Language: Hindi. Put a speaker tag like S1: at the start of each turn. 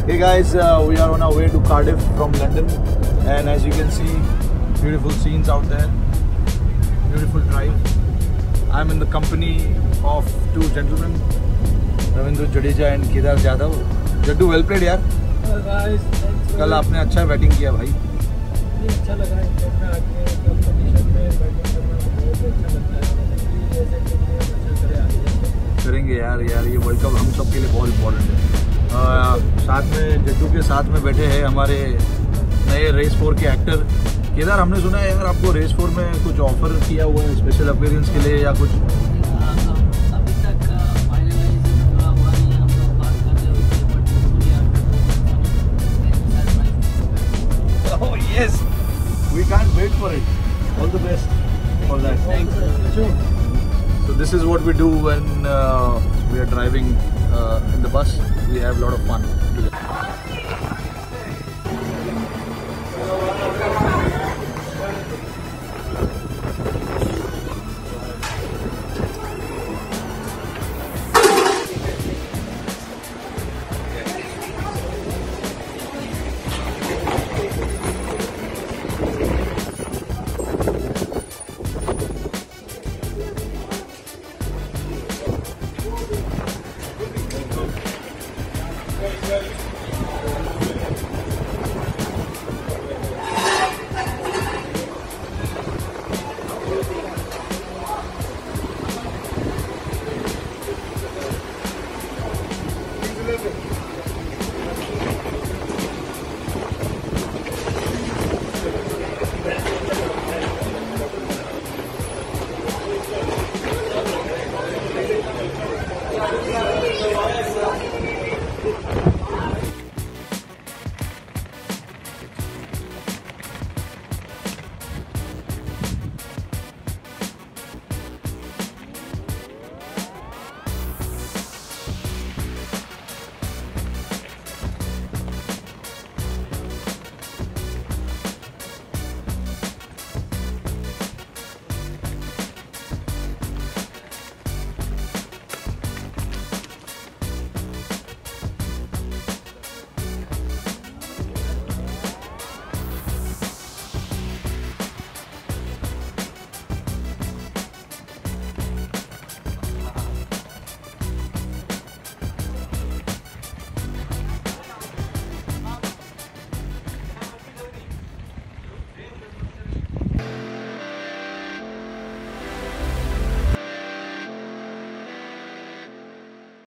S1: Hey guys, we are on our way to Cardiff from London, and as you can see, beautiful scenes out there, beautiful drive. I'm in the company of two gentlemen, Ravindra Jadeja and Kedar Jadhav. Jaddu, well played यार.
S2: Guys,
S1: कल आपने अच्छा बैटिंग किया भाई.
S2: अच्छा लगा कंपटीशन में बैटिंग करना बहुत अच्छा लगता है.
S1: करेंगे यार ये वर्ल्ड कप हम सब के लिए बहुत इम्पोर्टेंट है. साथ में जड्डू के साथ में बैठे हैं हमारे नए रेस 4 के एक्टर केदार. हमने सुना है यार आपको रेस 4 में कुछ ऑफर किया हुआ है स्पेशल अपीयरेंस के लिए या कुछ.
S2: अभी तक फाइनलाइज हुआ नहीं है, हम लोग बात कर रहे होते हैं but
S1: Oh yes, we can't wait for it. All the best for that.
S2: Thanks.
S1: So this is what we do when we are driving in the bus. We have a lot of fun together.